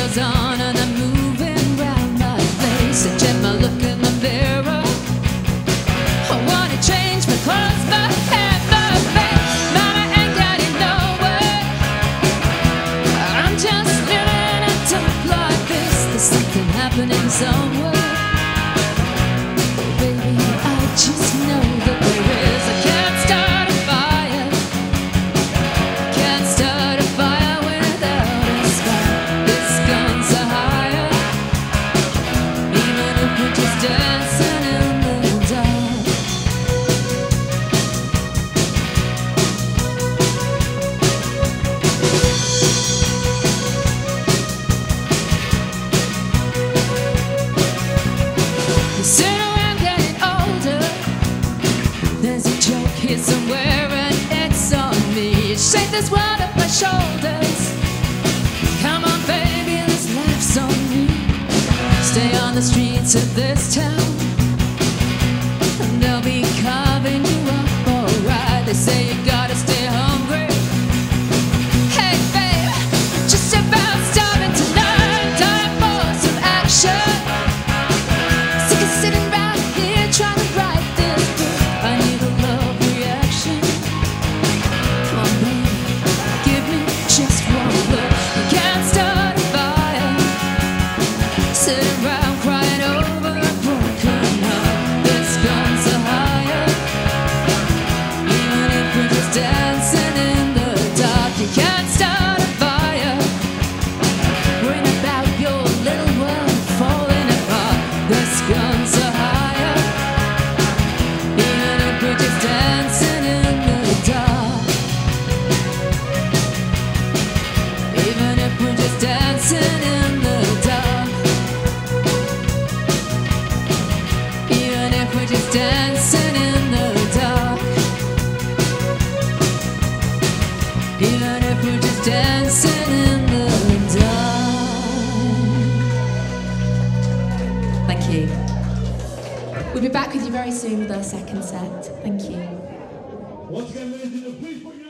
goes on and I'm moving round my face. I check my look in the mirror. I wanna change my clothes, my hair, my face. Mama ain't getting nowhere. I'm just living a talk like this. There's something happening somewhere. Oh baby, I just know that there is. I can't start a fire. Can't start a fire without a spark. This gun's a higher. Even if we're just dancing in the dark. Sit around getting older. There's a joke here somewhere and it's on me. Shake this world off my shoulders. Come on baby, this laugh's on me. Stay on the streets of this town and they'll be carving you up alright. They say you gotta stay hungry. Hey babe, just about starving tonight. Time for some action. Sick of sitting right here trying to write this book. I need a love reaction. Come on baby, give me just one look. You can't start a fire sitting around crying over a broken heart. This gun's a higher. Even if we're just dancing in the dark. You can't start a fire worrying about your little world falling apart. This gun's a higher. Even if we're just dancing in the dark. Even if we're just dancing in the dark. Even if we're just dancing in the dark. Even if we're just dancing in the dark. Thank you. We'll be back with you very soon with our second set. Thank you. Once again, ladies and gentlemen, please put your